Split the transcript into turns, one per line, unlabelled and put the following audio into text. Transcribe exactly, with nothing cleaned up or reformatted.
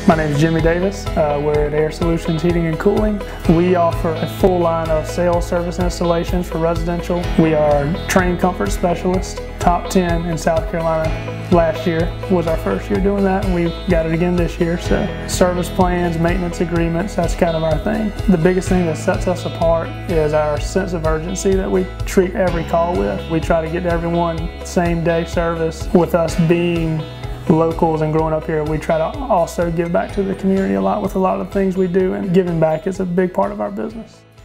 My name is Jimmy Davis. Uh, we're at Air Solutions Heating and Cooling. We offer a full line of sales, service, and installations for residential. We are trained comfort specialists, top ten in South Carolina. Last year was our first year doing that, and we got it again this year. So service plans, maintenance agreements, that's kind of our thing. The biggest thing that sets us apart is our sense of urgency that we treat every call with. We try to get to everyone same day service. With us being locals and growing up here, we try to also give back to the community a lot with a lot of the things we do, and giving back is a big part of our business.